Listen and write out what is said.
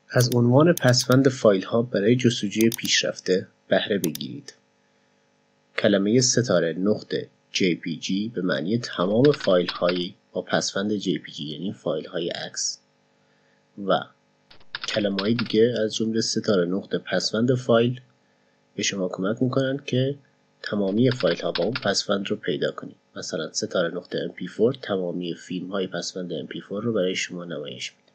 از عنوان پسوند فایل‌ها برای جستجوی پیشرفته بهره بگیرید. کلمه ستاره نقطه JPG به معنی تمام فایل‌هایی با پسوند JPG، یعنی فایل‌های عکس، و کلمه‌های دیگه از جمله ستاره نقطه پسوند فایل به شما کمک میکنن که تمامی فایل‌ها با اون پسوند رو پیدا کنید. مثلا ستاره نقطه MP4 تمامی فیلم‌های پسوند MP4 رو برای شما نمایش میده.